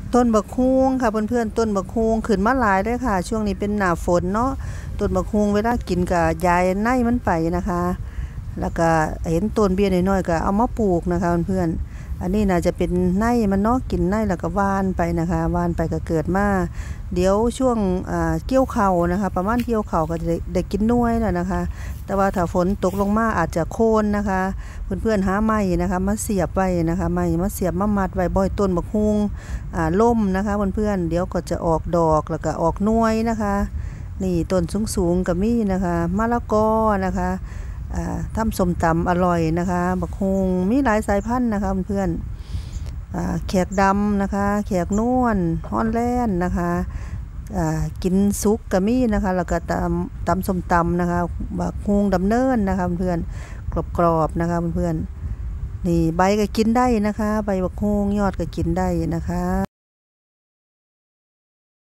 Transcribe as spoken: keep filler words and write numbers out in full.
ต้นบักฮุงค่ะเพื่อนๆต้นบักฮุงขึ้นมาหลายเลยค่ะช่วงนี้เป็นหน้าฝนเนาะต้นบักฮุงเวลากินกับยายไนมันไปนะคะแล้วก็เห็นต้นเบี้ยน้อยๆก็เอามาปลูกนะคะเพื่อนๆอันนี้น่าจะเป็นไนมันเนาะกินไนแล้วก็วานไปนะคะวานไปก็เกิดมาเดี๋ยวช่วงเกี่ยวเข่านะคะประมาณเกี่ยวเข่าก็จะได้กินน้อยแล้วนะคะแต่ว่าถ้าฝนตกลงมาอาจจะโค่นนะคะเพื่อนๆหาไม้นะคะมาเสียบไว้นะคะไม้มาเสียบมามัดไว้บ่อยต้นบักฮุงล่มนะคะเพื่อนๆเดี๋ยวก็จะออกดอกแล้วก็ออกหน่วยนะคะนี่ต้นสูงๆกับมีนะคะมะละกอนะคะทำส้มตำอร่อยนะคะบักฮุงมีหลายสายพันธุ์นะคะเพื่อนแขกดำนะคะแขกนวลฮอนแลนด์นะคะกินซุกกะมี่นะคะแล้วก็ตำตำส้มตำนะคะบักฮุงดำเนินนะคะเพื่อนกรอบๆนะคะเพื่อนนี่ใบก็กินได้นะคะใบบักฮุงยอดก็กินได้นะคะ